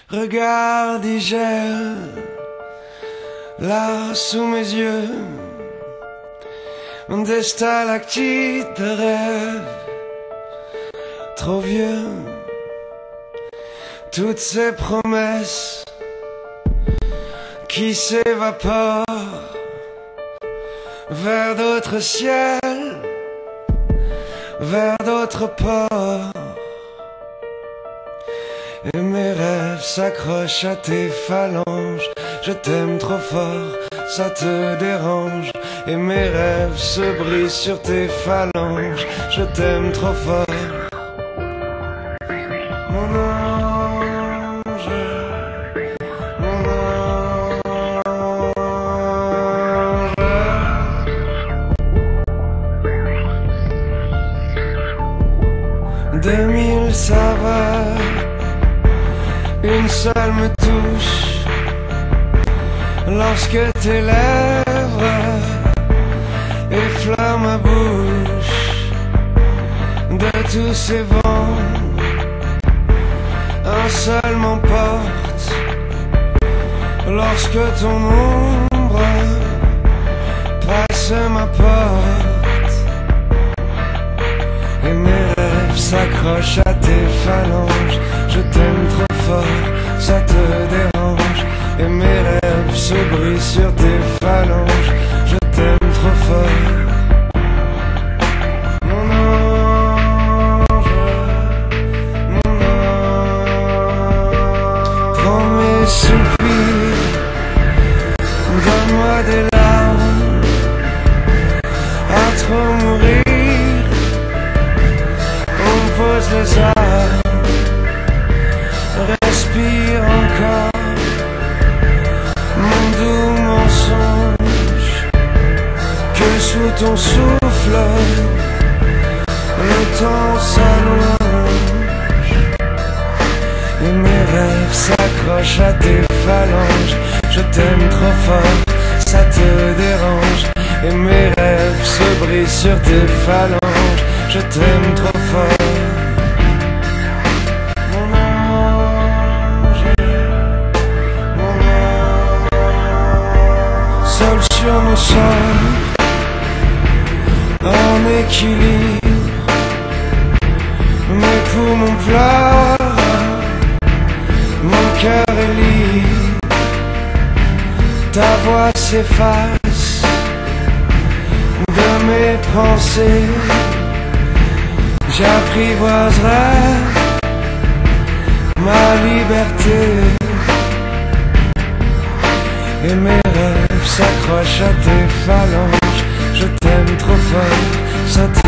Regarde, il gèle là sous mes yeux, des stalactites de rêve, trop vieux. Toutes ces promesses qui s'évaporent vers d'autres ciels, vers d'autres ports. Et mes rêves s'accrochent à tes phalanges. Je t'aime trop fort, ça te dérange. Et mes rêves se brisent sur tes phalanges. Je t'aime trop fort, mon ange, mon ange. 2000 saveurs, une seule me touche. Lorsque tes lèvres effleurent ma bouche, de tous ces vents, un seul m'emporte. Lorsque ton ombre passe ma porte, et mes rêves s'accrochent à tes phalanges. Je t'aime trop fort, ça te dérange. Et mes rêves se brisent sur tes phalanges. Je t'aime trop fort, mon ange, mon ange. Prends mes soupirs, donne-moi des larmes, à trop mourir. On me pose les armes, respire encore. Mon doux mensonge, que sous ton souffle le temps s'allonge. Et mes rêves s'accrochent à tes phalanges. Je t'aime trop fort, ça te dérange. Et mes rêves se brisent sur tes phalanges. Je t'aime trop fort, seul sur mon sol, en équilibre. Mes poumons pleurent, mon cœur est libre. Ta voix s'efface de mes pensées. J'apprivoiserai ma liberté. Et mes rêves s'accrochent à tes phalanges. Je t'aime trop fort, ça te